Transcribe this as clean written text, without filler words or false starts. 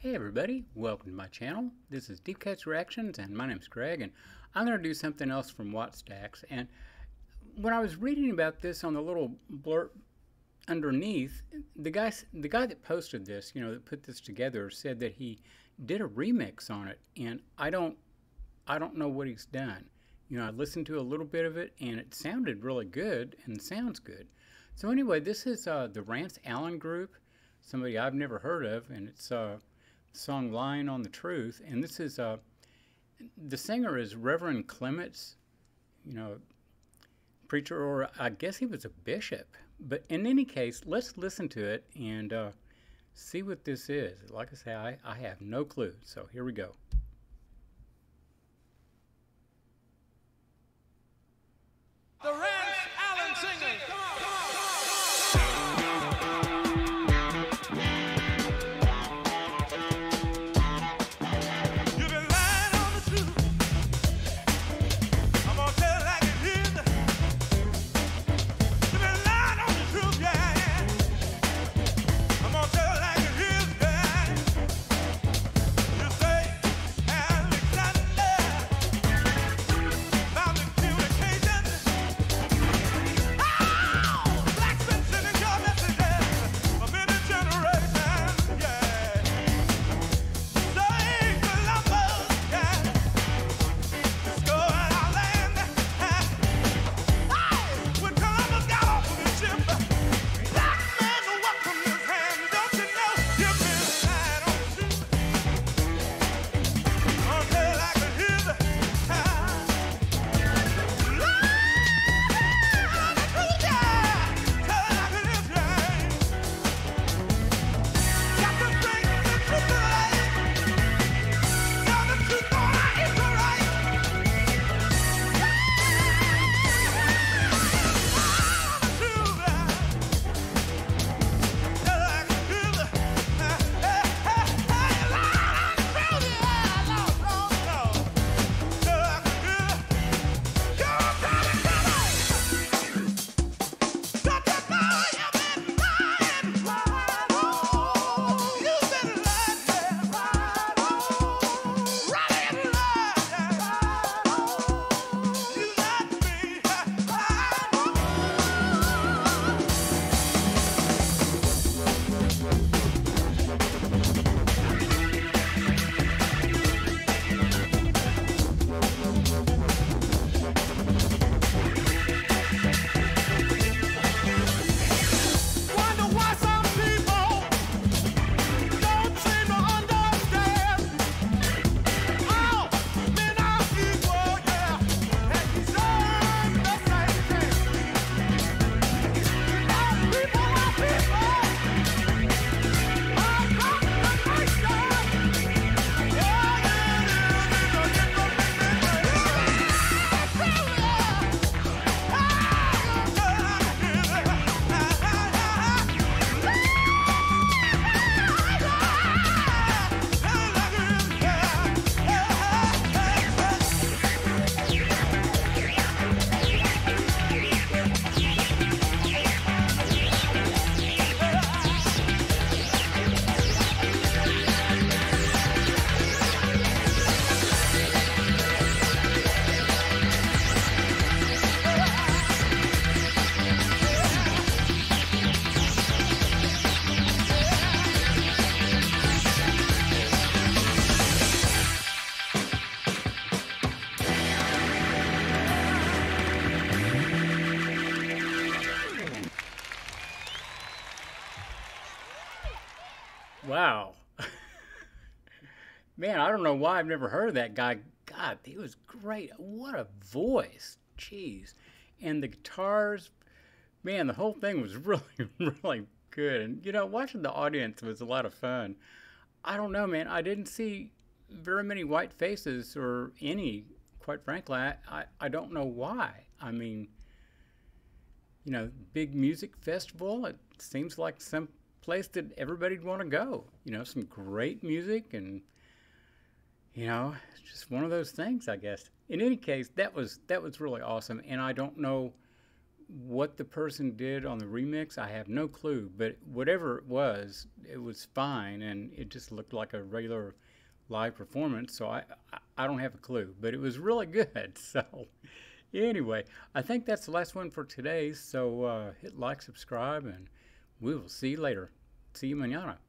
Hey everybody, welcome to my channel. This is Deep Cuts Reactions and my name's Greg, and I'm going to do something else from Wattstax. And when I was reading about this on the little blurb underneath, the guy that posted this, that put this together, said that he did a remix on it, and I don't know what he's done. I listened to a little bit of it and it sounded really good and sounds good. So anyway, this is the Rance group, somebody I've never heard of, and it's song Lying on the Truth. And this is the singer is Reverend Clements, preacher, or I guess he was a bishop. But in any case, let's listen to it and see what this is. Like I say, I have no clue, so here we go. The Rance singers, come on, come on, come on. You've been lying on the truth. I'm gonna tell it like it is. You've been lying on the truth, yeah. I'm gonna tell it like it is, yeah. You say Alexander found the communication. Black sending your messages of any generation, yeah. Say Columbus, yeah. Discovered our land. When Columbus got off of the ship, black man welcomed his hand. Don't you know you've been lying on the truth? I'll tell it like it is. Wow. Man, I don't know why I've never heard of that guy. God, he was great. What a voice. Jeez. And the guitars, man, the whole thing was really, really good. And, watching the audience was a lot of fun. I don't know, man. I didn't see very many white faces or any, quite frankly. I don't know why. I mean, big music festival. It seems like some place that everybody'd want to go. Some great music, and it's just one of those things, I guess. In any case, that was really awesome. And I don't know what the person did on the remix, I have no clue. But whatever it was fine, and it just looked like a regular live performance. So I don't have a clue, but it was really good. So anyway, I think that's the last one for today. So hit like, subscribe, and we will see you later. See you mañana.